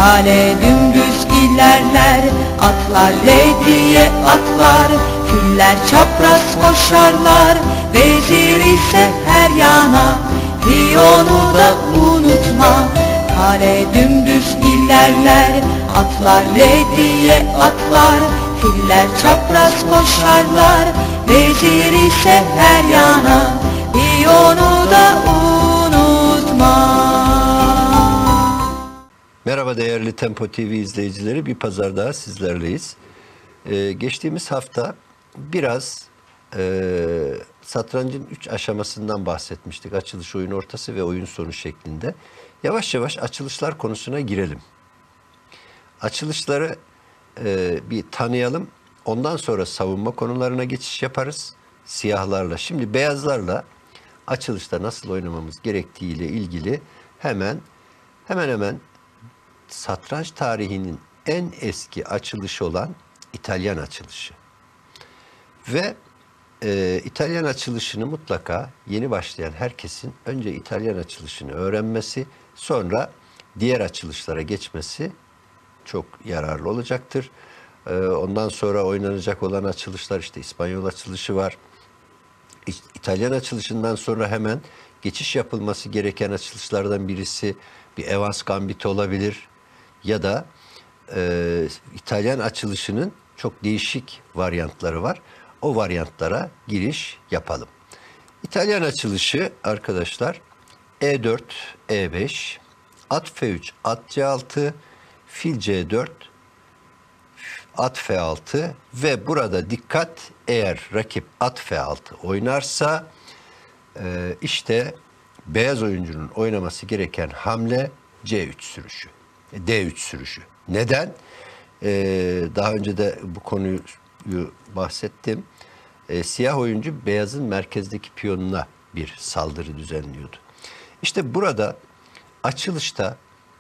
Kale dümdüz ilerler, atlar le diye atlar. Filler çapraz koşarlar, vezir ise her yana. Piyonu da unutma. Kale dümdüz ilerler, atlar le diye atlar. Filler çapraz koşarlar, vezir ise her yana. Piyonu da unutma. Merhaba değerli Tempo TV izleyicileri, bir pazar daha sizlerleyiz. Geçtiğimiz hafta biraz satrancın 3 aşamasından bahsetmiştik. Açılış, oyun ortası ve oyun sonu şeklinde. Yavaş yavaş açılışlar konusuna girelim. Açılışları bir tanıyalım. Ondan sonra savunma konularına geçiş yaparız. Siyahlarla, şimdi beyazlarla açılışta nasıl oynamamız gerektiğiyle ilgili hemen satranç tarihinin en eski açılışı olan İtalyan açılışı. Ve İtalyan açılışını mutlaka yeni başlayan herkesin önce İtalyan açılışını öğrenmesi, sonra diğer açılışlara geçmesi çok yararlı olacaktır. Ondan sonra oynanacak olan açılışlar, işte İspanyol açılışı var. İtalyan açılışından sonra hemen geçiş yapılması gereken açılışlardan birisi bir Evans Gambit olabilir. Ya da İtalyan açılışının çok değişik varyantları var. O varyantlara giriş yapalım. İtalyan açılışı arkadaşlar E4, E5, at F3, at C6, fil C4, at F6 ve burada dikkat, eğer rakip at F6 oynarsa işte beyaz oyuncunun oynaması gereken hamle C3 sürüşü. D3 sürüşü. Neden? Daha önce de bu konuyu bahsettim. Siyah oyuncu beyazın merkezdeki piyonuna bir saldırı düzenliyordu. İşte burada açılışta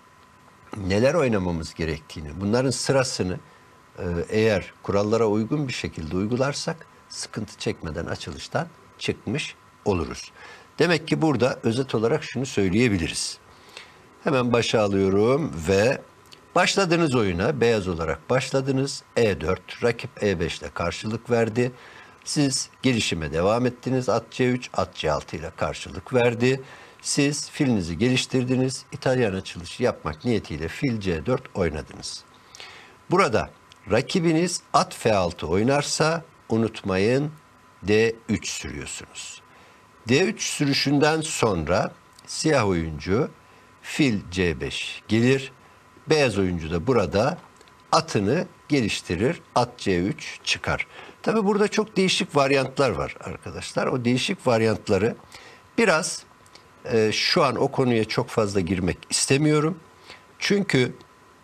neler oynamamız gerektiğini, bunların sırasını eğer kurallara uygun bir şekilde uygularsak sıkıntı çekmeden açılıştan çıkmış oluruz. Demek ki burada özet olarak şunu söyleyebiliriz. Hemen başa alıyorum ve başladığınız oyuna beyaz olarak başladınız. E4, rakip E5 ile karşılık verdi. Siz gelişime devam ettiniz. At C3, at C6 ile karşılık verdi. Siz filinizi geliştirdiniz. İtalyan açılışı yapmak niyetiyle fil C4 oynadınız. Burada rakibiniz at F6 oynarsa unutmayın D3 sürüyorsunuz. D3 sürüşünden sonra siyah oyuncu fil C5 gelir. Beyaz oyuncu da burada atını geliştirir. At C3 çıkar. Tabi burada çok değişik varyantlar var arkadaşlar. O değişik varyantları biraz şu an o konuya çok fazla girmek istemiyorum. Çünkü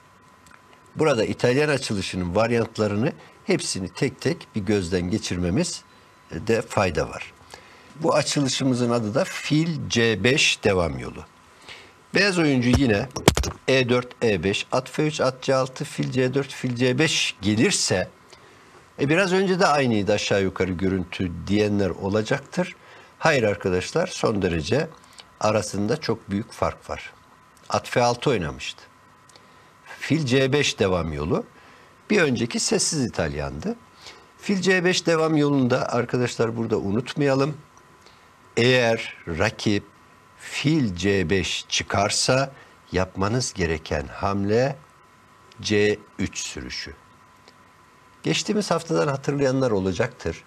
burada İtalyan açılışının varyantlarını hepsini tek tek bir gözden geçirmemiz de fayda var. Bu açılışımızın adı da fil C5 devam yolu. Beyaz oyuncu yine E4, E5, at F3, at C6, fil C4, fil C5 gelirse biraz önce de aynıydı aşağı yukarı görüntü diyenler olacaktır. Hayır arkadaşlar, son derece arasında çok büyük fark var. At F6 oynamıştı. Fil C5 devam yolu. Bir önceki sessiz İtalyandı. Fil C5 devam yolunda arkadaşlar burada unutmayalım. Eğer rakip fil C5 çıkarsa yapmanız gereken hamle C3 sürüşü. Geçtiğimiz haftadan hatırlayanlar olacaktır.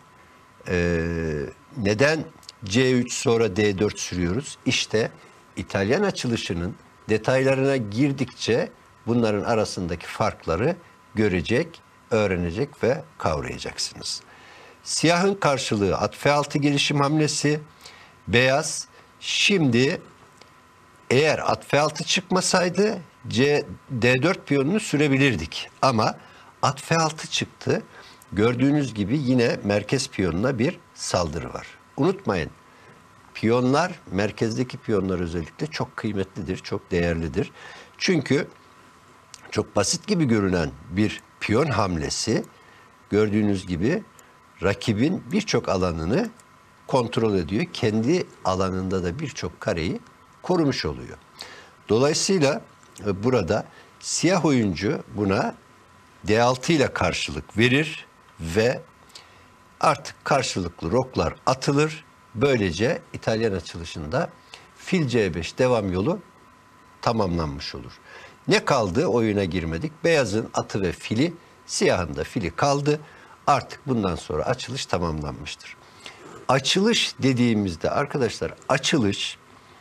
Neden C3 sonra D4 sürüyoruz? İşte İtalyan açılışının detaylarına girdikçe bunların arasındaki farkları görecek, öğrenecek ve kavrayacaksınız. Siyahın karşılığı at F6 gelişim hamlesi. Beyaz şimdi eğer at F6 çıkmasaydı D4 piyonunu sürebilirdik. Ama at F6 çıktı. Gördüğünüz gibi yine merkez piyonuna bir saldırı var. Unutmayın, piyonlar, merkezdeki piyonlar özellikle çok kıymetlidir, çok değerlidir. Çünkü çok basit gibi görünen bir piyon hamlesi gördüğünüz gibi rakibin birçok alanını kontrol ediyor. Kendi alanında da birçok kareyi korumuş oluyor. Dolayısıyla burada Siyah oyuncu buna D6 ile karşılık verir ve artık karşılıklı roklar atılır. Böylece İtalyan açılışında fil C5 devam yolu tamamlanmış olur. Ne kaldı? Oyuna girmedik. Beyazın atı ve fili, siyahın da fili kaldı. Artık bundan sonra açılış tamamlanmıştır. Açılış dediğimizde arkadaşlar, açılış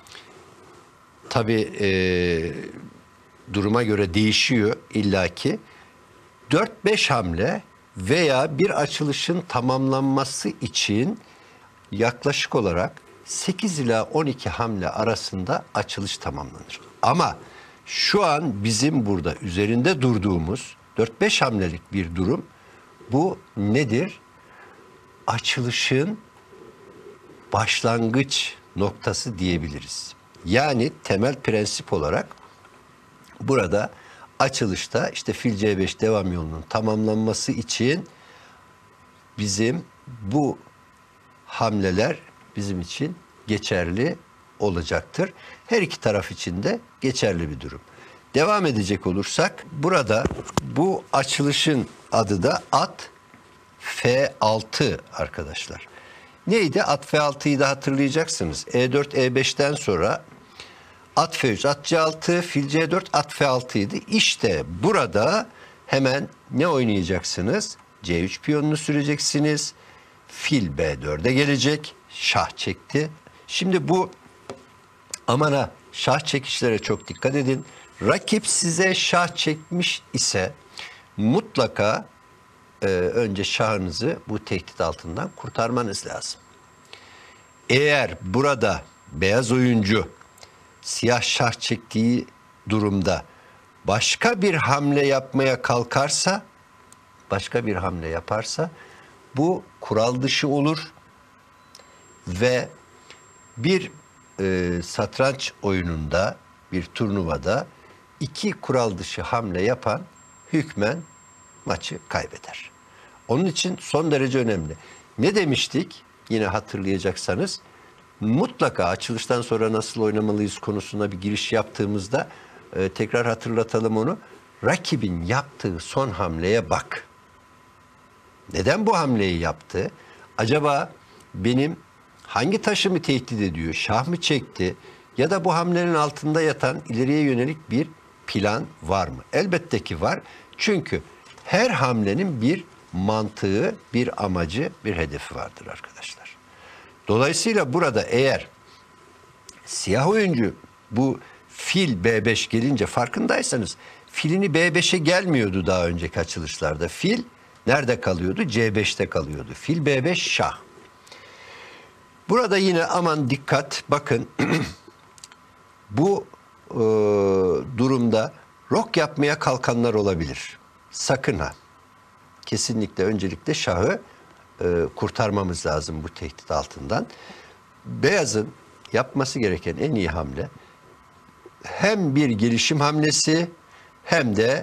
tabii duruma göre değişiyor illaki. 4-5 hamle veya bir açılışın tamamlanması için yaklaşık olarak 8 ila 12 hamle arasında açılış tamamlanır. Ama şu an bizim burada üzerinde durduğumuz 4-5 hamlelik bir durum. Bu nedir? Açılışın başlangıç noktası diyebiliriz. Yani temel prensip olarak burada açılışta işte fil C5 devam yolunun tamamlanması için bizim bu hamleler bizim için geçerli olacaktır. Her iki taraf için de geçerli bir durum. Devam edecek olursak burada bu açılışın adı da at F6 arkadaşlar. Neydi? At F6'yı da hatırlayacaksınız. E4, E5'ten sonra at F3, at C6, fil C4, at F6 idi. İşte burada hemen ne oynayacaksınız? C3 piyonunu süreceksiniz. Fil B4'e gelecek. Şah çekti. Şimdi bu aman ha, şah çekişlere çok dikkat edin. Rakip size şah çekmiş ise mutlaka önce şahınızı bu tehdit altından kurtarmanız lazım. Eğer burada beyaz oyuncu siyah şah çektiği durumda başka bir hamle yapmaya kalkarsa, başka bir hamle yaparsa bu kural dışı olur ve bir satranç oyununda, bir turnuvada iki kural dışı hamle yapan hükmen maçı kaybeder. Onun için son derece önemli. Ne demiştik? Yine hatırlayacaksanız mutlaka açılıştan sonra nasıl oynamalıyız konusuna bir giriş yaptığımızda tekrar hatırlatalım onu. Rakibin yaptığı son hamleye bak. Neden bu hamleyi yaptı? Acaba benim hangi taşımı tehdit ediyor? Şah mı çekti? Ya da bu hamlenin altında yatan ileriye yönelik bir plan var mı? Elbette ki var. Çünkü her hamlenin bir mantığı, bir amacı, bir hedefi vardır arkadaşlar. Dolayısıyla burada eğer siyah oyuncu bu fil B5 gelince farkındaysanız filini B5'e gelmiyordu daha önceki açılışlarda. Fil nerede kalıyordu? C5'te kalıyordu. Fil B5 şah. Burada yine aman dikkat, bakın bu durumda rok yapmaya kalkanlar olabilir. Sakın ha. Kesinlikle öncelikle şahı kurtarmamız lazım bu tehdit altından. Beyazın yapması gereken en iyi hamle hem bir gelişim hamlesi hem de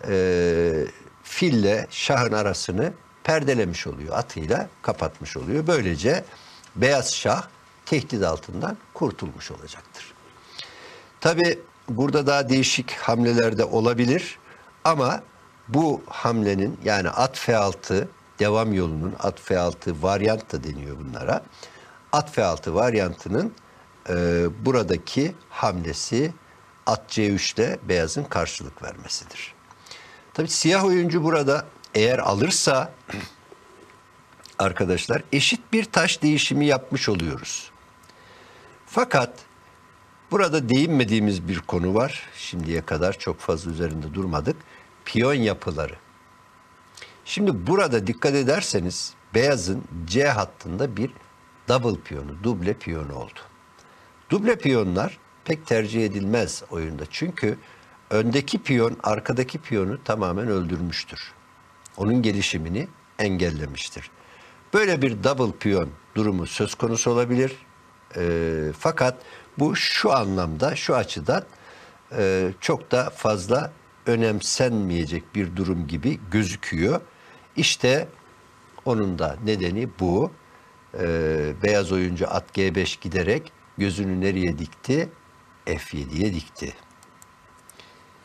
fille şahın arasını perdelemiş oluyor. Atıyla kapatmış oluyor. Böylece beyaz şah tehdit altından kurtulmuş olacaktır. Tabi burada daha değişik hamleler de olabilir ama bu hamlenin yani at F6 devam yolunun at F6 varyant da deniyor bunlara. At F6 varyantının buradaki hamlesi at C3'te beyazın karşılık vermesidir. Tabii siyah oyuncu burada eğer alırsa arkadaşlar eşit bir taş değişimi yapmış oluyoruz. Fakat burada değinmediğimiz bir konu var. Şimdiye kadar çok fazla üzerinde durmadık. Piyon yapıları. Şimdi burada dikkat ederseniz beyazın C hattında bir double piyonu, duble piyonu oldu. Duble piyonlar pek tercih edilmez oyunda. Çünkü öndeki piyon arkadaki piyonu tamamen öldürmüştür. Onun gelişimini engellemiştir. Böyle bir double piyon durumu söz konusu olabilir. Fakat bu şu anlamda, şu açıdan çok da fazla önemsenmeyecek bir durum gibi gözüküyor. İşte onun da nedeni bu. Beyaz oyuncu at G5 giderek gözünü nereye dikti? F7'ye dikti.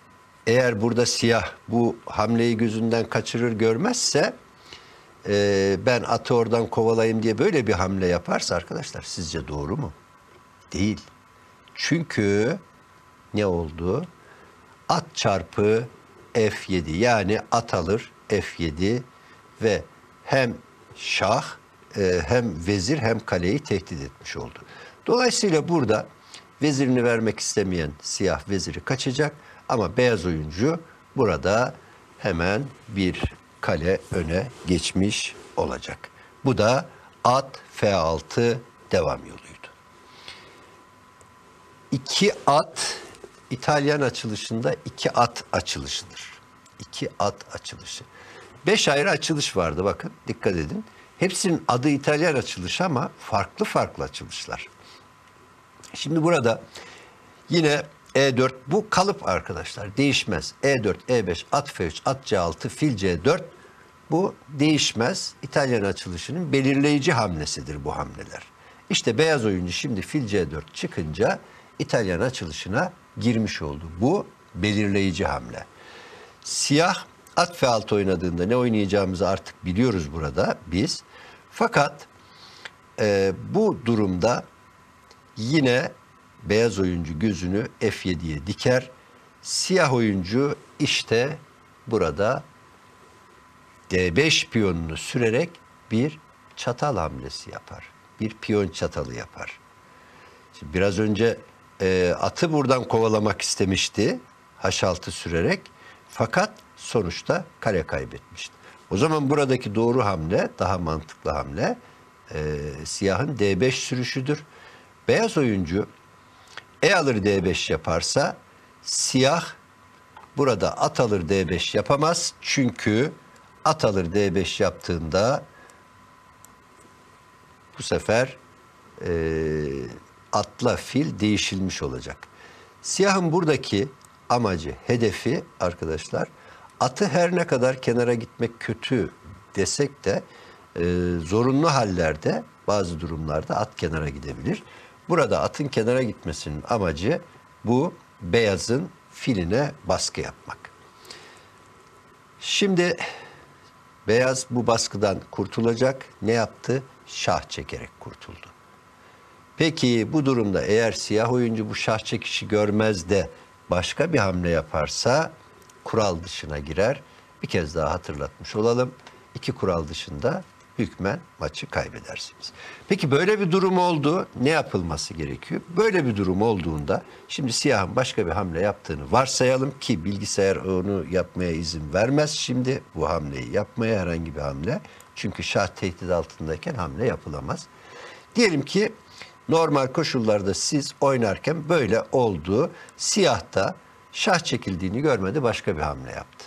eğer burada siyah bu hamleyi gözünden kaçırır görmezse ben atı oradan kovalayayım diye böyle bir hamle yaparsa arkadaşlar sizce doğru mu? Değil. Çünkü ne oldu? At çarpı F7 yani at alır F7 ve hem şah hem vezir hem kaleyi tehdit etmiş oldu. Dolayısıyla burada vezirini vermek istemeyen siyah veziri kaçacak ama beyaz oyuncu burada hemen bir kale öne geçmiş olacak. Bu da at F6 devam yoluydu. 2 at İtalyan açılışında 2 at açılışıdır. 2 at açılışı. 5 ayrı açılış vardı bakın dikkat edin. Hepsinin adı İtalyan açılışı ama farklı farklı açılışlar. Şimdi burada yine E4 bu kalıp arkadaşlar değişmez. E4, E5, at F3, at C6, fil C4 bu değişmez. İtalyan açılışının belirleyici hamlesidir bu hamleler. İşte beyaz oyuncu şimdi fil C4 çıkınca İtalyan açılışına girmiş oldu. Bu belirleyici hamle. Siyah at F6 oynadığında ne oynayacağımızı artık biliyoruz burada biz. Fakat bu durumda yine beyaz oyuncu gözünü F7'ye diker. Siyah oyuncu işte burada D5 piyonunu sürerek bir çatal hamlesi yapar. Bir piyon çatalı yapar. Şimdi biraz önce atı buradan kovalamak istemişti. H6 sürerek. Fakat sonuçta kale kaybetmişti. O zaman buradaki doğru hamle, daha mantıklı hamle siyahın D5 sürüşüdür. Beyaz oyuncu E alır D5 yaparsa siyah burada at alır D5 yapamaz. Çünkü at alır D5 yaptığında bu sefer atla fil değişilmiş olacak. Siyahın buradaki amacı, hedefi arkadaşlar atı her ne kadar kenara gitmek kötü desek de zorunlu hallerde bazı durumlarda at kenara gidebilir. Burada atın kenara gitmesinin amacı bu beyazın filine baskı yapmak. Şimdi beyaz bu baskıdan kurtulacak. Ne yaptı? Şah çekerek kurtuldu. Peki bu durumda eğer siyah oyuncu bu şah çekişi görmez de başka bir hamle yaparsa kural dışına girer. Bir kez daha hatırlatmış olalım. 2 kural dışında hükmen maçı kaybedersiniz. Peki böyle bir durum oldu. Ne yapılması gerekiyor? Böyle bir durum olduğunda şimdi siyahın başka bir hamle yaptığını varsayalım ki bilgisayar onu yapmaya izin vermez. Şimdi bu hamleyi yapmaya herhangi bir hamle. Çünkü şah tehdit altındayken hamle yapılamaz. Diyelim ki normal koşullarda siz oynarken böyle oldu. Siyah da şah çekildiğini görmedi, başka bir hamle yaptı.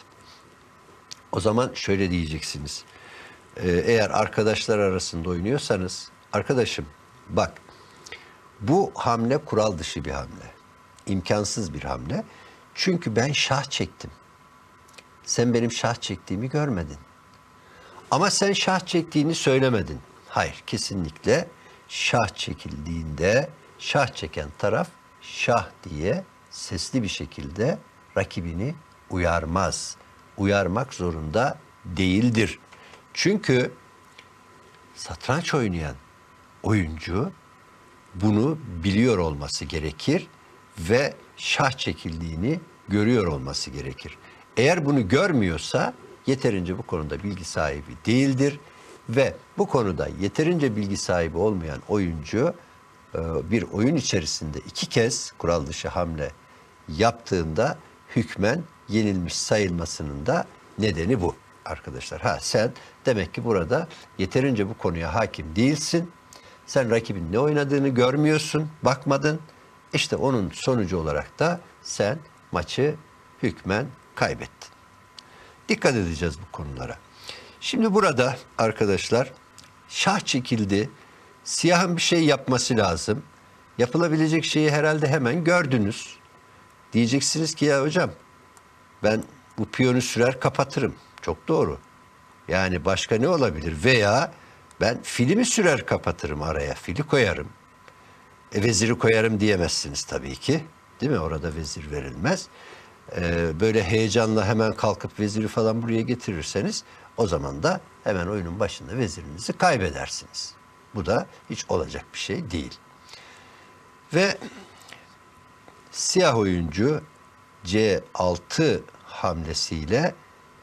O zaman şöyle diyeceksiniz. Eğer arkadaşlar arasında oynuyorsanız, arkadaşım bak bu hamle kural dışı bir hamle. İmkansız bir hamle. Çünkü ben şah çektim. Sen benim şah çektiğimi görmedin. Ama sen şah çektiğini söylemedin. Hayır, kesinlikle şah çekildiğinde şah çeken taraf şah diye sesli bir şekilde rakibini uyarmaz. Uyarmak zorunda değildir. Çünkü satranç oynayan oyuncu bunu biliyor olması gerekir ve şah çekildiğini görüyor olması gerekir. Eğer bunu görmüyorsa yeterince bu konuda bilgi sahibi değildir ve bu konuda yeterince bilgi sahibi olmayan oyuncu bir oyun içerisinde 2 kez kural dışı hamle yaptığında hükmen yenilmiş sayılmasının da nedeni bu arkadaşlar. Sen demek ki burada yeterince bu konuya hakim değilsin. Sen rakibin ne oynadığını görmüyorsun, bakmadın. İşte onun sonucu olarak da sen maçı hükmen kaybettin. Dikkat edeceğiz bu konulara. Şimdi burada arkadaşlar şah çekildi. Siyahın bir şey yapması lazım. Yapılabilecek şeyi herhalde hemen gördünüz. Diyeceksiniz ki ya hocam ben bu piyonu sürer kapatırım. Çok doğru. Yani başka ne olabilir? Veya ben filimi sürer kapatırım araya. Fili koyarım. Veziri koyarım diyemezsiniz tabii ki. Değil mi? Orada vezir verilmez. böyle heyecanla hemen kalkıp veziri falan buraya getirirseniz o zaman da hemen oyunun başında vezirinizi kaybedersiniz. Bu da hiç olacak bir şey değil. Ve siyah oyuncu C6 hamlesiyle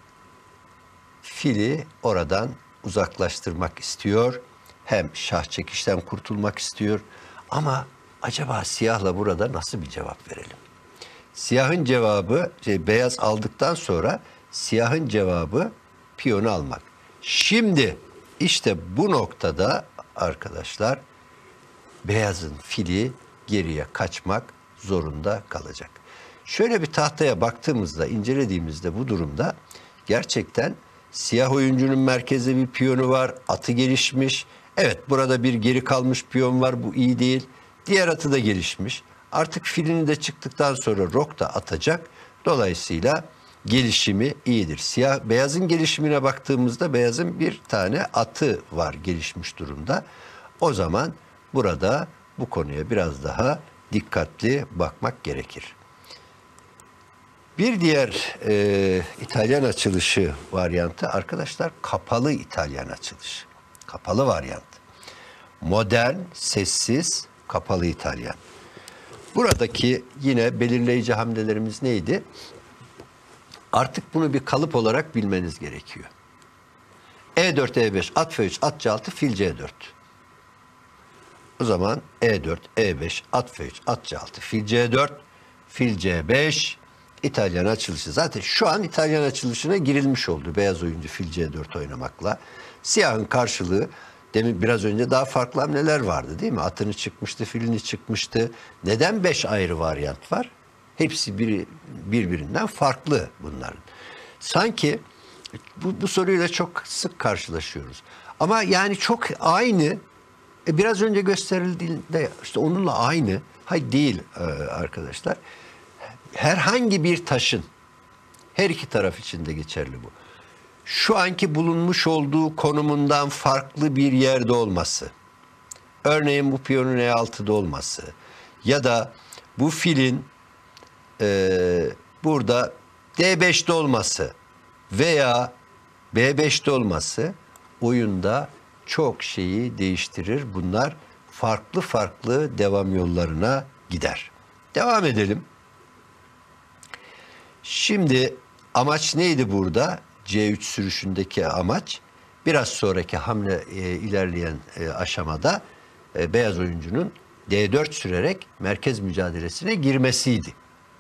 fili oradan uzaklaştırmak istiyor. Hem şah çekişten kurtulmak istiyor. Ama acaba siyahla burada nasıl bir cevap verelim? Siyahın cevabı, beyaz aldıktan sonra siyahın cevabı piyonu almak. Şimdi işte bu noktada arkadaşlar beyazın fili geriye kaçmak zorunda kalacak. Şöyle bir tahtaya baktığımızda, incelediğimizde bu durumda gerçekten siyah oyuncunun merkezde bir piyonu var, atı gelişmiş. Evet, burada bir geri kalmış piyon var, bu iyi değil. Diğer atı da gelişmiş. Artık filini de çıktıktan sonra rok da atacak. Dolayısıyla gelişimi iyidir. Beyazın gelişimine baktığımızda beyazın bir tane atı var gelişmiş durumda. O zaman burada bu konuya biraz daha dikkatli bakmak gerekir. Bir diğer İtalyan açılışı varyantı arkadaşlar kapalı İtalyan açılışı. Kapalı varyant. Modern, sessiz, kapalı İtalyan. Buradaki yine belirleyici hamlelerimiz neydi? Artık bunu bir kalıp olarak bilmeniz gerekiyor. E4, E5, at F3, at C6, fil C4. O zaman E4, E5, at F3, at C6, fil C4, fil C5, İtalyan açılışı. Zaten şu an İtalyan açılışına girilmiş oldu. Beyaz oyuncu fil C4 oynamakla. Siyahın karşılığı demin biraz önce daha farklı hamleler vardı değil mi? Atını çıkmıştı, filini çıkmıştı. Neden 5 ayrı varyant var? Hepsi birbirinden farklı bunların. Sanki bu soruyla çok sık karşılaşıyoruz. Ama yani çok aynı. Biraz önce gösterildiğinde işte onunla aynı. Hayır değil arkadaşlar. Herhangi bir taşın her iki taraf için de geçerli bu. Şu anki bulunmuş olduğu konumundan farklı bir yerde olması. Örneğin bu piyonun E6'da olması ya da bu filin burada D5'te olması veya B5'te olması oyunda çok şeyi değiştirir. Bunlar farklı farklı devam yollarına gider. Devam edelim. Şimdi amaç neydi burada? C3 sürüşündeki amaç biraz sonraki hamle ilerleyen aşamada beyaz oyuncunun D4 sürerek merkez mücadelesine girmesiydi.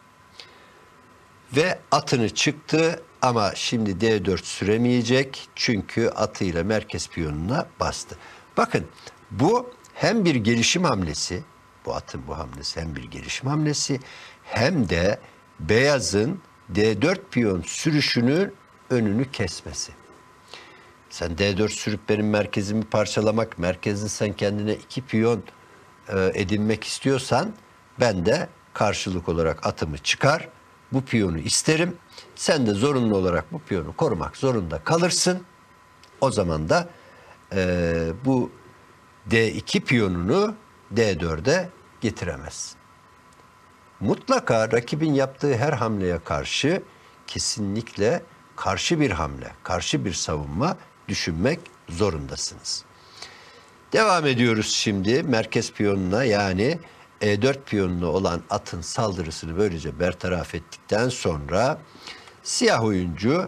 Ve atını çıktı ama şimdi D4 süremeyecek çünkü atıyla merkez piyonuna bastı. Bakın bu hem bir gelişim hamlesi, bu atın bu hamlesi hem bir gelişim hamlesi hem de beyazın D4 piyon sürüşünün önünü kesmesi. Sen D4 sürüp benim merkezimi parçalamak, merkezin sen kendine 2 piyon edinmek istiyorsan ben de karşılık olarak atımı çıkar, bu piyonu isterim. Sen de zorunlu olarak bu piyonu korumak zorunda kalırsın. O zaman da bu D2 piyonunu D4'e getiremezsin. Mutlaka rakibin yaptığı her hamleye karşı kesinlikle karşı bir hamle, karşı bir savunma düşünmek zorundasınız. Devam ediyoruz şimdi merkez piyonuna yani E4 piyonuna olan atın saldırısını böylece bertaraf ettikten sonra siyah oyuncu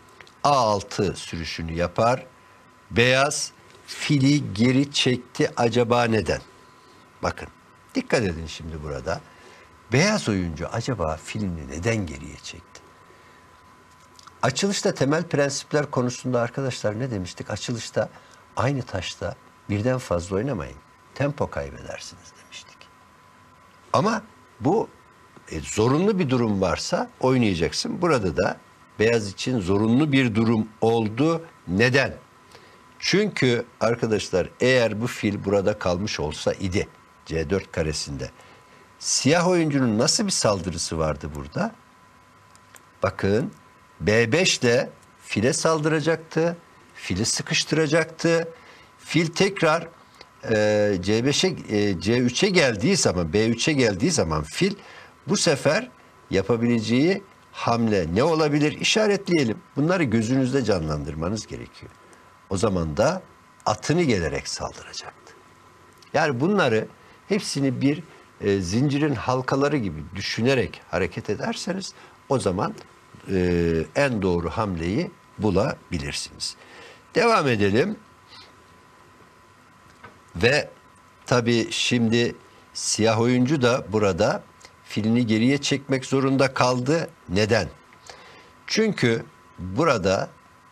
A6 sürüşünü yapar. Beyaz fili geri çekti acaba neden? Bakın dikkat edin şimdi burada. Beyaz oyuncu acaba filini neden geriye çekti? Açılışta temel prensipler konusunda arkadaşlar ne demiştik? Açılışta aynı taşta birden fazla oynamayın. Tempo kaybedersiniz demiştik. Ama bu zorunlu bir durum varsa oynayacaksın. Burada da beyaz için zorunlu bir durum oldu. Neden? Çünkü arkadaşlar eğer bu fil burada kalmış olsa idi C4 karesinde. Siyah oyuncunun nasıl bir saldırısı vardı burada? Bakın B5 ile file saldıracaktı. Fili sıkıştıracaktı. Fil tekrar C3'e geldiği zaman B3'e geldiği zaman fil bu sefer yapabileceği hamle ne olabilir? İşaretleyelim. Bunları gözünüzde canlandırmanız gerekiyor. O zaman da atını gelerek saldıracaktı. Yani bunları hepsini bir zincirin halkaları gibi düşünerek hareket ederseniz o zaman en doğru hamleyi bulabilirsiniz. Devam edelim. Ve tabii şimdi siyah oyuncu da burada filini geriye çekmek zorunda kaldı. Neden? Çünkü burada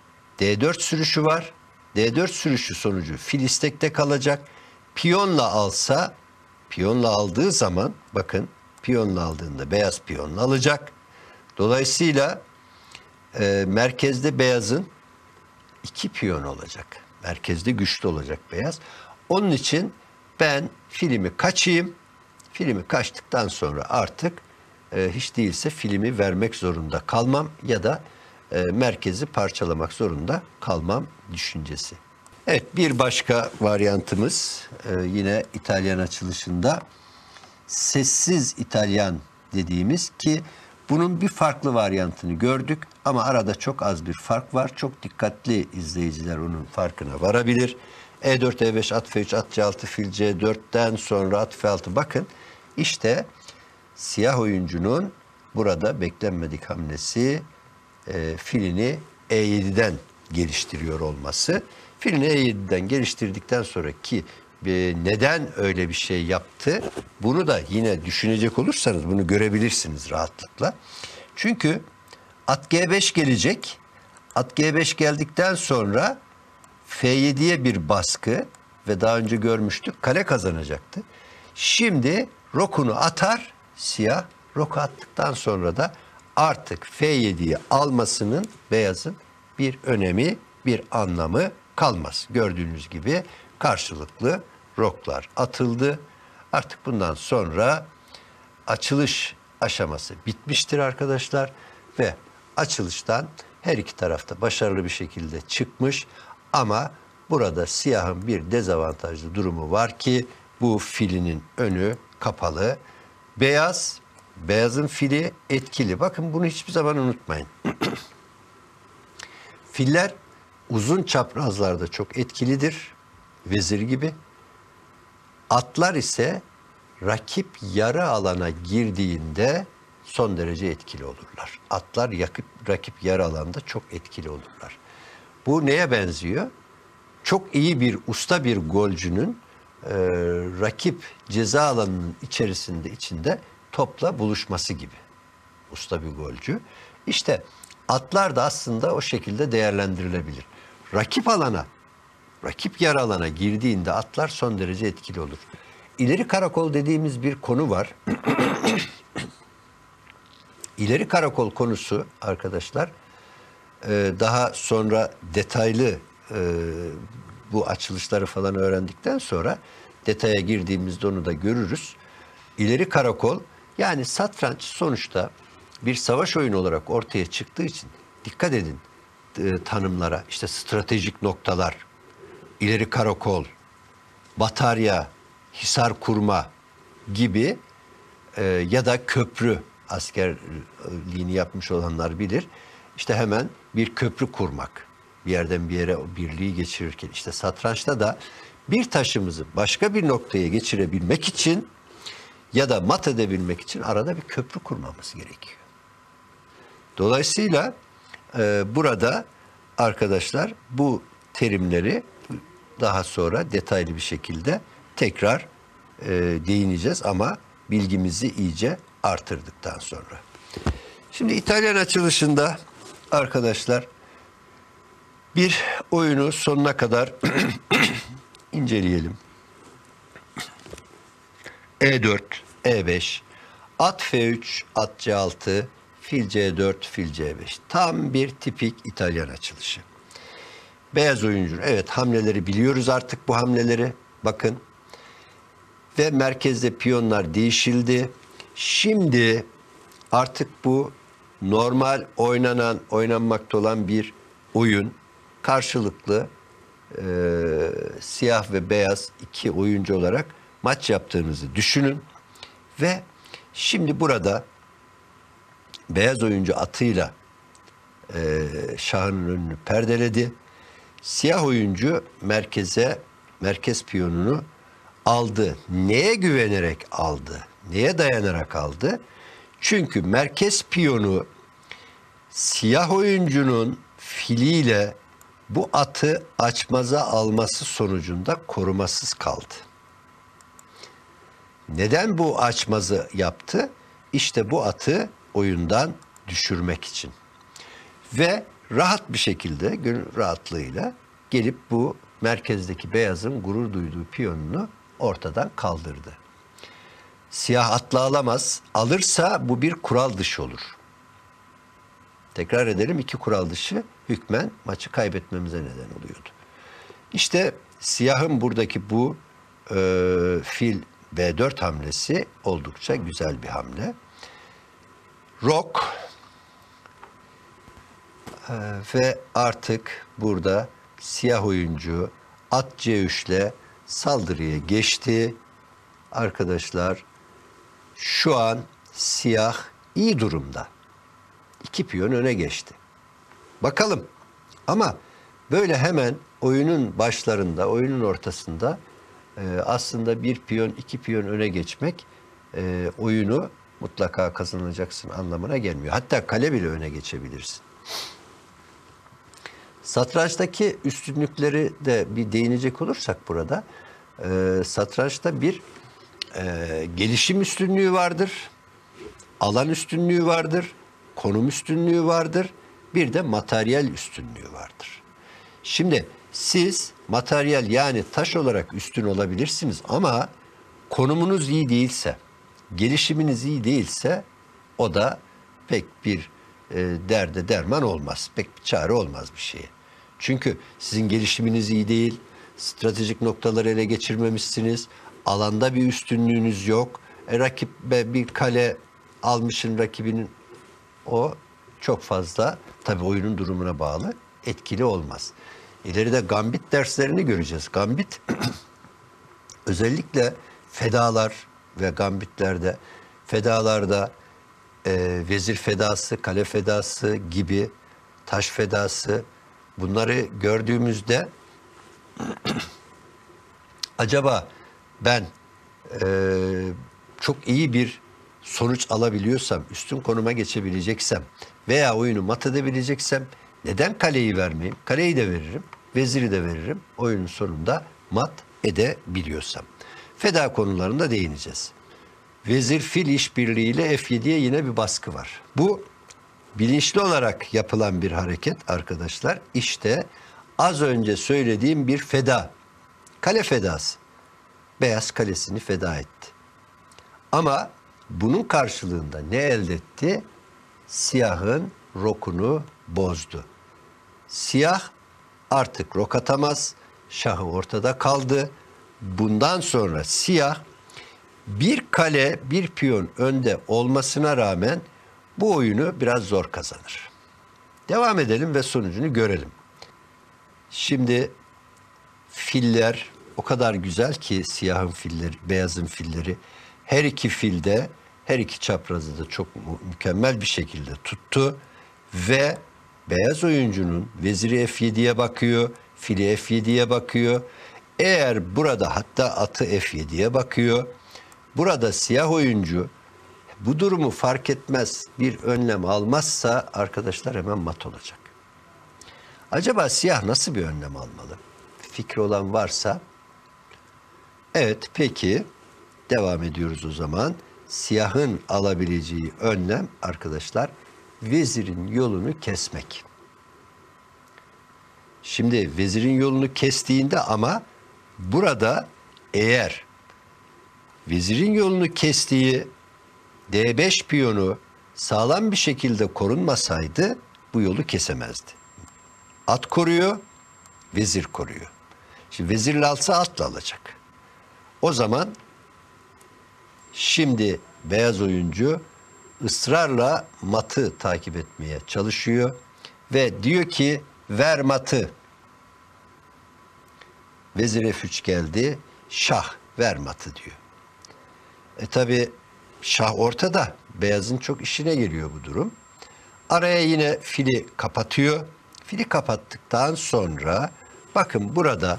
D4 sürüşü var. D4 sürüşü sonucu fil istekte kalacak. Piyonla alsa, piyonla aldığı zaman bakın piyonla aldığında beyaz piyonla alacak. Dolayısıyla merkezde beyazın 2 piyon olacak. Merkezde güçlü olacak beyaz. Onun için ben filimi kaçayım. Filimi kaçtıktan sonra artık hiç değilse filimi vermek zorunda kalmam ya da merkezi parçalamak zorunda kalmam düşüncesi. Evet, bir başka varyantımız yine İtalyan açılışında sessiz İtalyan dediğimiz ki bunun bir farklı varyantını gördük ama arada çok az bir fark var. Çok dikkatli izleyiciler onun farkına varabilir. E4, E5, at F3, at C6, fil C4'ten sonra at F6. Bakın işte siyah oyuncunun burada beklenmedik hamlesi filini E7'den geliştiriyor olması. Filini E7'den geliştirdikten sonra ki neden öyle bir şey yaptı? Bunu da yine düşünecek olursanız bunu görebilirsiniz rahatlıkla. Çünkü at G5 gelecek. At G5 geldikten sonra F7'ye bir baskı ve daha önce görmüştük kale kazanacaktı. Şimdi rokunu atar siyah. Roku attıktan sonra da artık F7'yi almasının beyazın bir önemi, bir anlamı kalmaz. Gördüğünüz gibi karşılıklı roklar atıldı. Artık bundan sonra açılış aşaması bitmiştir arkadaşlar ve açılıştan her iki tarafta başarılı bir şekilde çıkmış ama burada siyahın bir dezavantajlı durumu var ki bu filinin önü kapalı. Beyazın fili etkili. Bakın bunu hiçbir zaman unutmayın. Filler uzun çaprazlarda çok etkilidir. Vezir gibi. Atlar ise rakip yarı alana girdiğinde son derece etkili olurlar. Atlar rakip yarı alanda çok etkili olurlar. Bu neye benziyor? Çok iyi bir usta bir golcünün rakip ceza alanının içinde topla buluşması gibi. Usta bir golcü. İşte atlar da aslında o şekilde değerlendirilebilir. Rakip yarı alana girdiğinde atlar son derece etkili olur. İleri karakol dediğimiz bir konu var. İleri karakol konusu arkadaşlar daha sonra detaylı bu açılışları falan öğrendikten sonra detaya girdiğimizde onu da görürüz. İleri karakol yani satranç sonuçta bir savaş oyunu olarak ortaya çıktığı için dikkat edin tanımlara. İşte stratejik noktalar, ileri karakol, batarya, hisar kurma gibi ya da köprü askerliğini yapmış olanlar bilir. İşte hemen bir köprü kurmak. Bir yerden bir yere birliği geçirirken işte satrançta da bir taşımızı başka bir noktaya geçirebilmek için ya da mat edebilmek için arada bir köprü kurmamız gerekiyor. Dolayısıyla burada arkadaşlar bu terimleri daha sonra detaylı bir şekilde tekrar değineceğiz ama bilgimizi iyice artırdıktan sonra. Şimdi İtalyan açılışında arkadaşlar bir oyunu sonuna kadar inceleyelim. E4, E5, at F3, at C6, fil C4, fil C5. Tam bir tipik İtalyan açılışı. Beyaz oyuncu. Evet, hamleleri biliyoruz artık bu hamleleri. Bakın. Ve merkezde piyonlar değişildi. Şimdi artık bu normal oynanmakta olan bir oyun. Karşılıklı siyah ve beyaz iki oyuncu olarak maç yaptığınızı düşünün. Ve şimdi burada Beyaz oyuncu atıyla şahın önünü perdeledi. Siyah oyuncu merkez piyonunu aldı. Neye güvenerek aldı? Neye dayanarak aldı? Çünkü merkez piyonu siyah oyuncunun filiyle bu atı açmaza alması sonucunda korumasız kaldı. Neden bu açmazı yaptı? İşte bu atı oyundan düşürmek için. Ve rahat bir şekilde, gönül rahatlığıyla gelip bu merkezdeki beyazın gurur duyduğu piyonunu ortadan kaldırdı. Siyah atla alamaz. Alırsa bu bir kural dışı olur. Tekrar edelim, 2 kural dışı hükmen maçı kaybetmemize neden oluyordu. İşte siyahın buradaki bu fil B4 hamlesi oldukça güzel bir hamle. Rok ve artık burada siyah oyuncu at C3 ile saldırıya geçti. Arkadaşlar şu an siyah iyi durumda. 2 piyon öne geçti. Bakalım ama böyle hemen oyunun başlarında, oyunun ortasında aslında 1 piyon, 2 piyon öne geçmek oyunu mutlaka kazanacaksın anlamına gelmiyor. Hatta kale bile öne geçebilirsin. Satrançtaki üstünlükleri de bir değinecek olursak burada, satrançta bir gelişim üstünlüğü vardır, alan üstünlüğü vardır, konum üstünlüğü vardır, bir de materyal üstünlüğü vardır. Şimdi siz materyal yani taş olarak üstün olabilirsiniz ama konumunuz iyi değilse, gelişiminiz iyi değilse o da pek bir derde derman olmaz. Pek bir çare olmaz bir şeye. Çünkü sizin gelişiminiz iyi değil, stratejik noktaları ele geçirmemişsiniz, alanda bir üstünlüğünüz yok. Rakip bir kale almışın rakibinin, o çok fazla tabii oyunun durumuna bağlı etkili olmaz. İleride gambit derslerini göreceğiz. Gambit özellikle fedalar ve gambitlerde, fedalarda vezir fedası, kale fedası gibi, taş fedası, bunları gördüğümüzde acaba ben çok iyi bir sonuç alabiliyorsam, üstün konuma geçebileceksem veya oyunu mat edebileceksem neden kaleyi vermeyeyim? Kaleyi de veririm, veziri de veririm. Oyunun sonunda mat edebiliyorsam. Feda konularında değineceğiz. Vezir fil işbirliğiyle F7'ye yine bir baskı var. Bu bilinçli olarak yapılan bir hareket arkadaşlar. İşte az önce söylediğim bir feda. Kale fedası. Beyaz kalesini feda etti. Ama bunun karşılığında ne elde etti? Siyahın rokunu bozdu. Siyah artık rok atamaz. Şahı ortada kaldı. Bundan sonra siyah bir kale, bir piyon önde olmasına rağmen bu oyunu biraz zor kazanır. Devam edelim ve sonucunu görelim. Şimdi filler o kadar güzel ki, siyahın filleri, beyazın filleri, her iki filde, her iki çaprazı da çok mükemmel bir şekilde tuttu ve beyaz oyuncunun veziri F7'ye bakıyor, fili F7'ye bakıyor. Eğer burada, hatta atı F7'ye bakıyor. Burada siyah oyuncu bu durumu fark etmez, bir önlem almazsa arkadaşlar hemen mat olacak. Acaba siyah nasıl bir önlem almalı? Fikri olan varsa, evet, peki devam ediyoruz o zaman. Siyahın alabileceği önlem arkadaşlar vezirin yolunu kesmek. Şimdi vezirin yolunu kestiğinde ama burada eğer vezirin yolunu kestiği D5 piyonu sağlam bir şekilde korunmasaydı bu yolu kesemezdi. At koruyor, vezir koruyor. Şimdi vezirle alsa atla alacak. O zaman şimdi beyaz oyuncu ısrarla matı takip etmeye çalışıyor ve diyor ki ver matı. Vezir F3 geldi, şah ver matı diyor. Tabi şah ortada. Beyazın çok işine geliyor bu durum. Araya yine fili kapatıyor. Fili kapattıktan sonra bakın burada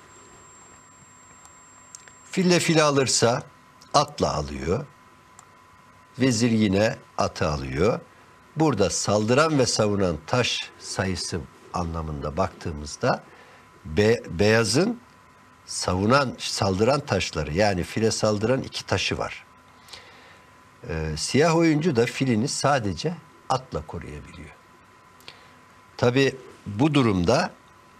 fille fili alırsa atla alıyor. Vezir yine atı alıyor. Burada saldıran ve savunan taş sayısı anlamında baktığımızda beyazın saldıran taşları, yani file saldıran 2 taşı var. Siyah oyuncu da filini sadece atla koruyabiliyor. Tabii bu durumda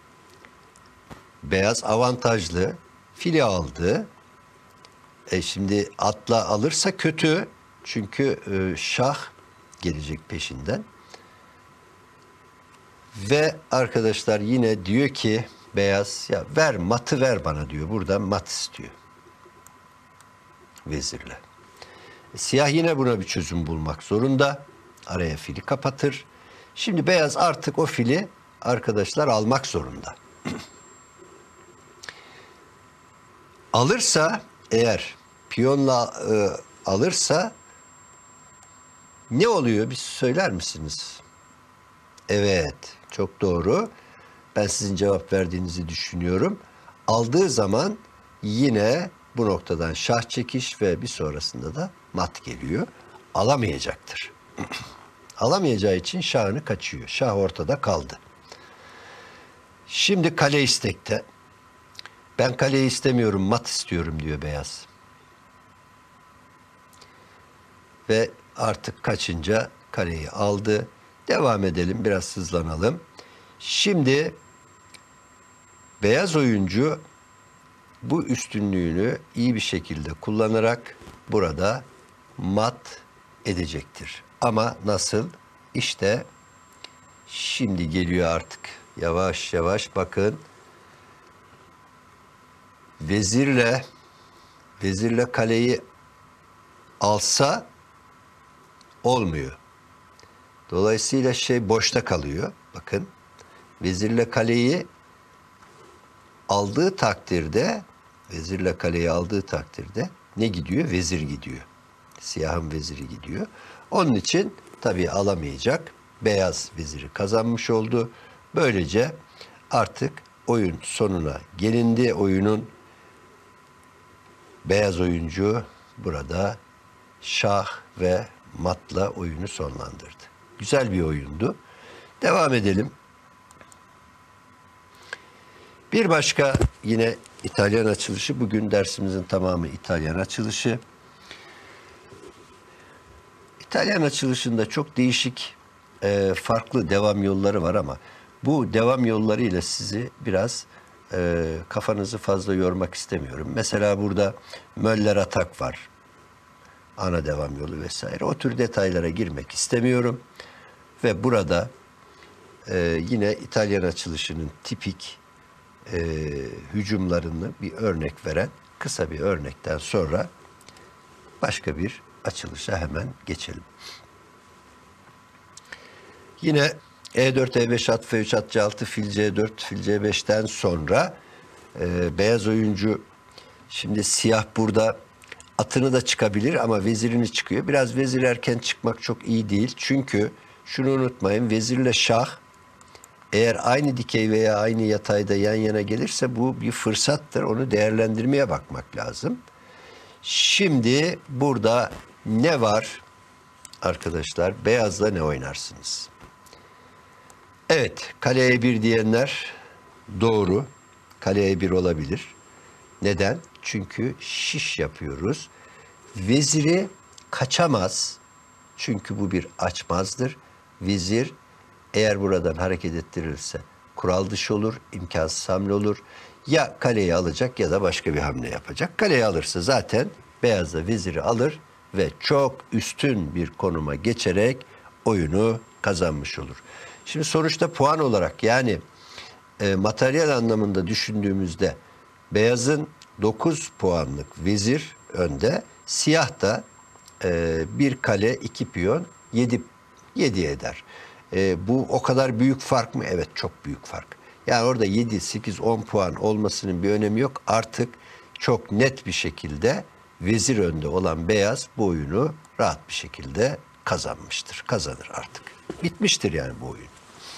beyaz avantajlı, fili aldı. Şimdi atla alırsa kötü, çünkü şah gelecek peşinden. Ve arkadaşlar yine diyor ki beyaz, ya ver matı, ver bana diyor. Buradan mat istiyor vezirle. Siyah yine buna bir çözüm bulmak zorunda. Araya fili kapatır. Şimdi beyaz artık o fili arkadaşlar almak zorunda. Alırsa, eğer piyonla alırsa ne oluyor? Bir söyler misiniz? Evet, çok doğru. Ben sizin cevap verdiğinizi düşünüyorum. Aldığı zaman yine bu noktadan şah çekiş ve bir sonrasında da mat geliyor. Alamayacaktır. Alamayacağı için şahını kaçıyor. Şah ortada kaldı. Şimdi kale istekte. Ben kaleyi istemiyorum, mat istiyorum diyor beyaz. Ve artık kaçınca kaleyi aldı. Devam edelim, biraz hızlanalım. Şimdi beyaz oyuncu bu üstünlüğünü iyi bir şekilde kullanarak burada mat edecektir. Ama nasıl? İşte şimdi geliyor artık. Yavaş yavaş bakın. Vezirle kaleyi alsa olmuyor. Dolayısıyla boşta kalıyor. Bakın. Vezirle kaleyi aldığı takdirde ne gidiyor? Vezir gidiyor. Siyahın veziri gidiyor. Onun için tabii alamayacak. Beyaz veziri kazanmış oldu. Böylece artık oyun sonuna gelindi. Oyunun beyaz oyuncu burada şah ve matla oyunu sonlandırdı. Güzel bir oyundu. Devam edelim. Bir başka yine İtalyan açılışı. Bugün dersimizin tamamı İtalyan açılışı. İtalyan açılışında çok değişik, farklı devam yolları var ama bu devam yollarıyla sizi biraz kafanızı fazla yormak istemiyorum. Mesela burada Möller atak var. Ana devam yolu vesaire. O tür detaylara girmek istemiyorum. Ve burada yine İtalyan açılışının tipik hücumlarını bir örnek veren kısa bir örnekten sonra başka bir açılışa hemen geçelim. Yine E4, E5, at F3, at C6, fil C4, fil C5'ten sonra beyaz oyuncu, şimdi siyah burada atını da çıkabilir ama vezirini çıkıyor. Biraz vezir erken çıkmak çok iyi değil. Çünkü şunu unutmayın, vezirle şah eğer aynı dikey veya aynı yatayda yan yana gelirse bu bir fırsattır. Onu değerlendirmeye bakmak lazım. Şimdi burada ne var arkadaşlar? Beyazla ne oynarsınız? Evet, kaleye bir diyenler doğru. Kaleye bir olabilir. Neden? Çünkü şiş yapıyoruz. Veziri kaçamaz. Çünkü bu bir açmazdır. Vezir eğer buradan hareket ettirilirse kural dışı olur, imkansız hamle olur. Ya kaleyi alacak ya da başka bir hamle yapacak. Kaleyi alırsa zaten beyaz da veziri alır ve çok üstün bir konuma geçerek oyunu kazanmış olur. Şimdi sonuçta puan olarak, yani materyal anlamında düşündüğümüzde beyazın 9 puanlık vezir önde, siyah da bir kale 2 piyon 7 eder. Bu o kadar büyük fark mı? Evet, çok büyük fark. Yani orada 7, 8, 10 puan olmasının bir önemi yok. Artık çok net bir şekilde vezir önde olan beyaz bu oyunu rahat bir şekilde kazanmıştır. Kazanır artık. Bitmiştir yani bu oyun.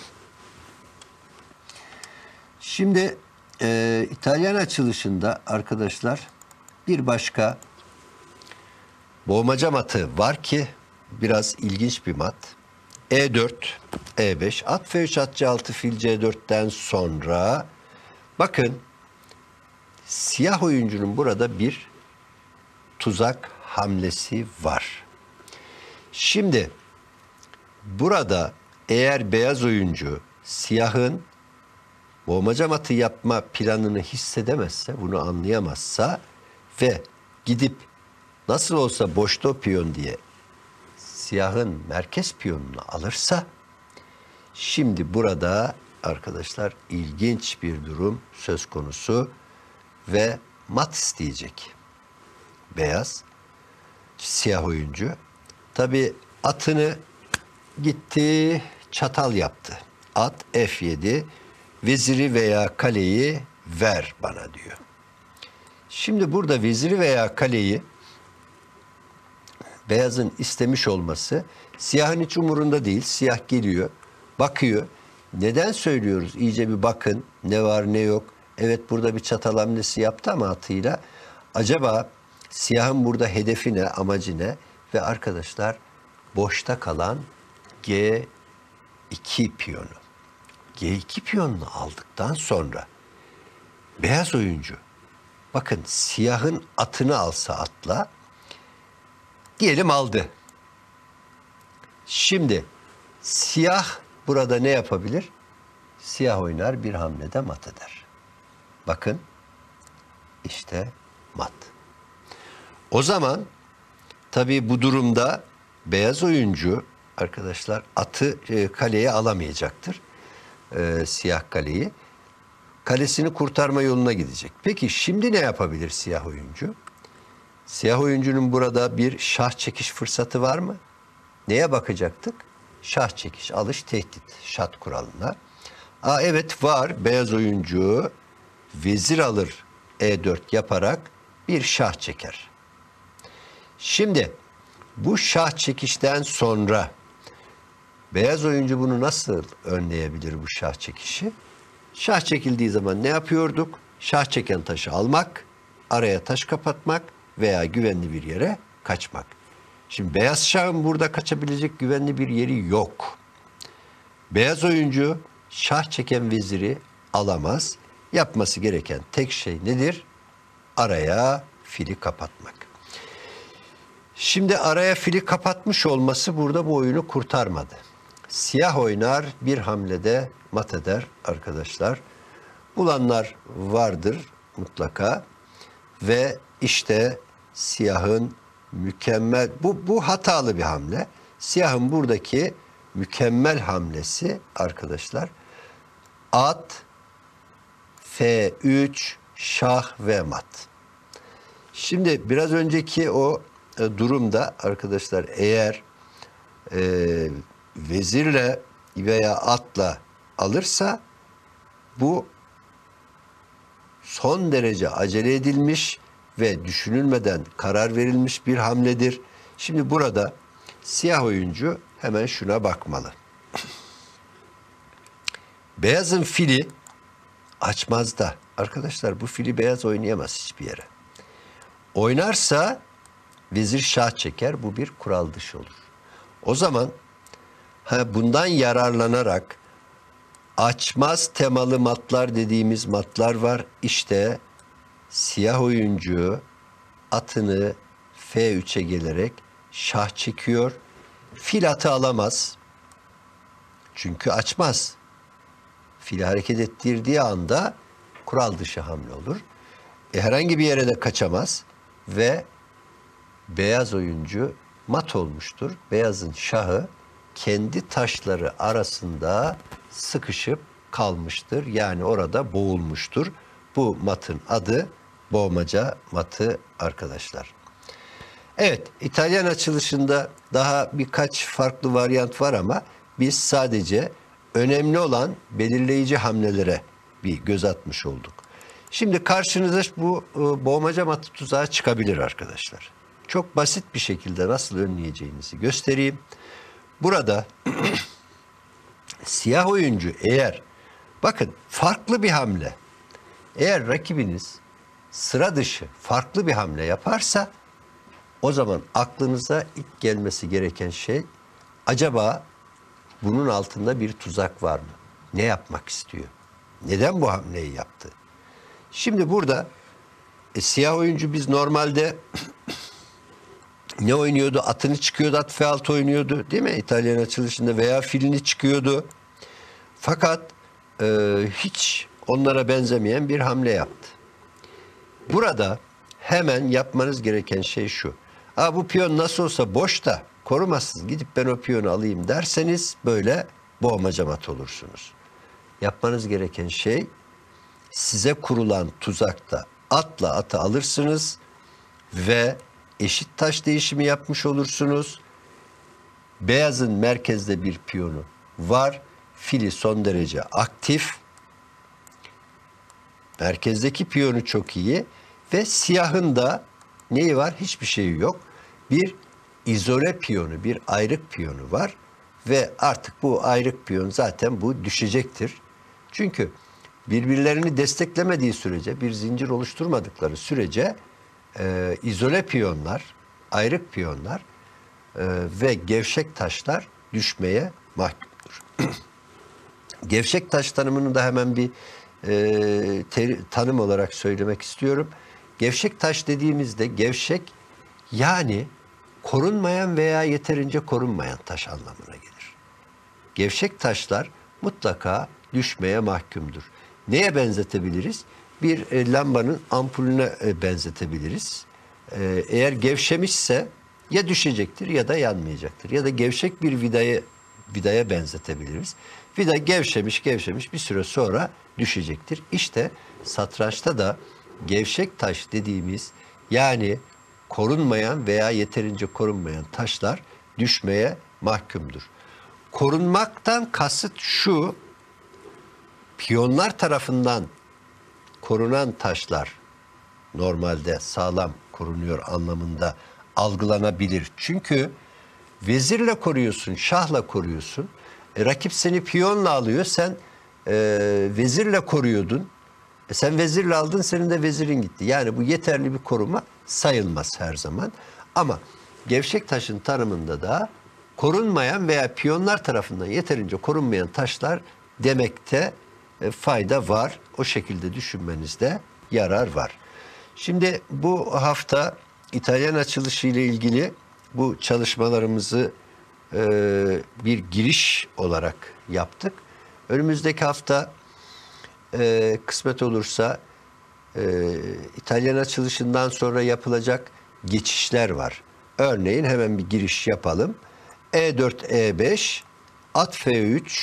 Şimdi İtalyan açılışında arkadaşlar bir başka boğmaca matı var ki biraz ilginç bir mat. E4, E5, at F3, at C6, fil C4'ten sonra bakın siyah oyuncunun burada bir tuzak hamlesi var. Şimdi burada eğer beyaz oyuncu siyahın boğmaca matı yapma planını hissedemezse, bunu anlayamazsa ve gidip nasıl olsa boşta o piyon diye siyahın merkez piyonunu alırsa, şimdi burada arkadaşlar ilginç bir durum söz konusu ve mat isteyecek beyaz siyah oyuncu. Tabi atını gitti çatal yaptı. At F7, veziri veya kaleyi ver bana diyor. Şimdi burada veziri veya kaleyi beyazın istemiş olması siyahın hiç umurunda değil. Siyah geliyor, bakıyor. Neden söylüyoruz? İyice bir bakın. Ne var ne yok. Evet, burada bir çatal hamlesi yaptı ama atıyla. Acaba siyahın burada hedefi ne, amacı ne? Ve arkadaşlar boşta kalan G2 piyonu. G2 piyonunu aldıktan sonra beyaz oyuncu bakın siyahın atını alsa atla, diyelim aldı. Şimdi siyah burada ne yapabilir? Siyah oynar, bir hamlede mat eder. Bakın işte mat. O zaman tabii bu durumda beyaz oyuncu arkadaşlar atı kaleye alamayacaktır. Siyah kaleyi. Kalesini kurtarma yoluna gidecek. Peki şimdi ne yapabilir siyah oyuncu? Siyah oyuncunun burada bir şah çekiş fırsatı var mı? Neye bakacaktık? Şah çekiş, alış, tehdit, şat kuralına. Evet var. Beyaz oyuncu vezir alır E4 yaparak bir şah çeker. Şimdi bu şah çekişten sonra beyaz oyuncu bunu nasıl önleyebilir, bu şah çekişi? Şah çekildiği zaman ne yapıyorduk? Şah çeken taşı almak, araya taş kapatmak veya güvenli bir yere kaçmak. Şimdi beyaz şahın burada kaçabilecek güvenli bir yeri yok. Beyaz oyuncu şah çeken veziri alamaz. Yapması gereken tek şey nedir? Araya fili kapatmak. Şimdi araya fili kapatmış olması burada bu oyunu kurtarmadı. Siyah oynar, bir hamlede mat eder arkadaşlar. Bulanlar vardır mutlaka ve işte siyahın mükemmel, bu hatalı bir hamle. Siyahın buradaki mükemmel hamlesi arkadaşlar at, F3, şah ve mat. Şimdi biraz önceki o durumda arkadaşlar eğer vezirle veya atla alırsa bu son derece acele edilmiş ve düşünülmeden karar verilmiş bir hamledir. Şimdi burada siyah oyuncu hemen şuna bakmalı. Beyazın fili açmazda. Arkadaşlar bu fili beyaz oynayamaz hiçbir yere. Oynarsa vezir şah çeker. Bu bir kural dışı olur. O zaman bundan yararlanarak açmaz temalı matlar dediğimiz matlar var. İşte siyah oyuncu atını F3'e gelerek şah çekiyor. Fil atı alamaz. Çünkü açmaz. Fili hareket ettirdiği anda kural dışı hamle olur. Herhangi bir yere de kaçamaz ve beyaz oyuncu mat olmuştur. Beyazın şahı kendi taşları arasında sıkışıp kalmıştır. Yani orada boğulmuştur. Bu matın adı boğmaca matı arkadaşlar. Evet, İtalyan açılışında daha birkaç farklı varyant var ama biz sadece önemli olan belirleyici hamlelere bir göz atmış olduk. Şimdi karşınıza bu boğmaca matı tuzağı çıkabilir arkadaşlar. Çok basit bir şekilde nasıl önleyeceğinizi göstereyim. Burada siyah oyuncu eğer, bakın farklı bir hamle, eğer rakibiniz sıra dışı farklı bir hamle yaparsa o zaman aklınıza ilk gelmesi gereken şey, acaba bunun altında bir tuzak var mı? Ne yapmak istiyor? Neden bu hamleyi yaptı? Şimdi burada siyah oyuncu biz normalde ne oynuyordu? Atını çıkıyordu, at F6 oynuyordu değil mi? İtalyan açılışında veya filini çıkıyordu. Fakat hiç onlara benzemeyen bir hamle yaptı. Burada hemen yapmanız gereken şey şu. Bu piyon nasıl olsa boşta, korumasız, gidip ben o piyonu alayım derseniz böyle boğmaca mat olursunuz. Yapmanız gereken şey, size kurulan tuzakta atla atı alırsınız ve eşit taş değişimi yapmış olursunuz. Beyazın merkezde bir piyonu var. Fili son derece aktif. Merkezdeki piyonu çok iyi ve siyahın da neyi var? Hiçbir şeyi yok. Bir izole piyonu, bir ayrık piyonu var ve artık bu ayrık piyon zaten bu düşecektir. Çünkü birbirlerini desteklemediği sürece, bir zincir oluşturmadıkları sürece izole piyonlar, ayrık piyonlar ve gevşek taşlar düşmeye mahkumdur. Gevşek taş tanımını da hemen bir tanım olarak söylemek istiyorum. Gevşek taş dediğimizde gevşek, yani korunmayan veya yeterince korunmayan taş anlamına gelir. Gevşek taşlar mutlaka düşmeye mahkumdur. Neye benzetebiliriz? Bir lambanın ampulüne benzetebiliriz. Eğer gevşemişse ya düşecektir ya da yanmayacaktır. Ya da gevşek bir vidaya benzetebiliriz. Vida gevşemiş bir süre sonra düşecektir. İşte satrançta da gevşek taş dediğimiz, yani korunmayan veya yeterince korunmayan taşlar düşmeye mahkumdur. Korunmaktan kasıt şu: piyonlar tarafından korunan taşlar normalde sağlam korunuyor anlamında algılanabilir. Çünkü vezirle koruyorsun, şahla koruyorsun. Rakip seni piyonla alıyor, sen vezirle koruyordun. Sen vezirle aldın, senin de vezirin gitti. Yani bu yeterli bir koruma sayılmaz her zaman. Ama gevşek taşın tanımında da korunmayan veya piyonlar tarafından yeterince korunmayan taşlar demekte fayda var. O şekilde düşünmenizde yarar var. Şimdi bu hafta İtalyan açılışı ile ilgili bu çalışmalarımızı bir giriş olarak yaptık. Önümüzdeki hafta kısmet olursa İtalyan açılışından sonra yapılacak geçişler var. Örneğin hemen bir giriş yapalım. E4, E5, at F3,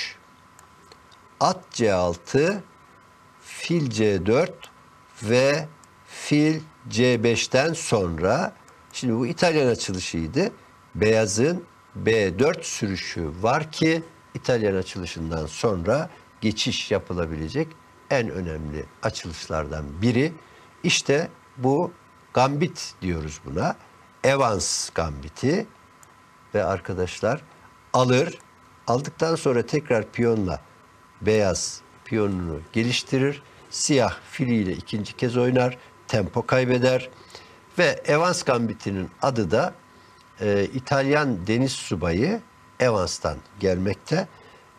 at C6, fil C4 ve fil C5'ten sonra, şimdi bu İtalyan açılışıydı. Beyazın B4 sürüşü var ki İtalyan açılışından sonra geçiş yapılabilecek en önemli açılışlardan biri. İşte bu gambit diyoruz buna. Evans gambiti ve arkadaşlar alır. Aldıktan sonra tekrar piyonla beyaz piyonunu geliştirir. Siyah filiyle ikinci kez oynar. Tempo kaybeder. Ve Evans gambitinin adı da İtalyan deniz subayı Evans'tan gelmekte.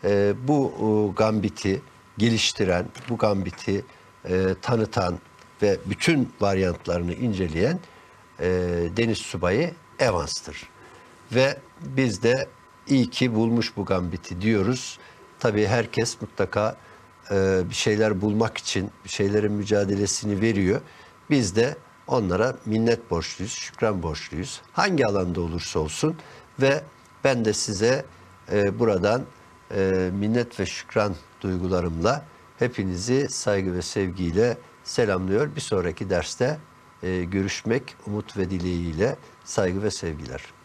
Bu gambiti geliştiren, bu gambiti tanıtan ve bütün varyantlarını inceleyen deniz subayı Evans'tır. Ve biz de iyi ki bulmuş bu gambiti diyoruz. Tabii herkes mutlaka bir şeyler bulmak için bir şeylerin mücadelesini veriyor. Biz de onlara minnet borçluyuz, şükran borçluyuz. Hangi alanda olursa olsun ve ben de size buradan minnet ve şükran duygularımla hepinizi saygı ve sevgiyle selamlıyor. Bir sonraki derste görüşmek umut ve dileğiyle, saygı ve sevgiler.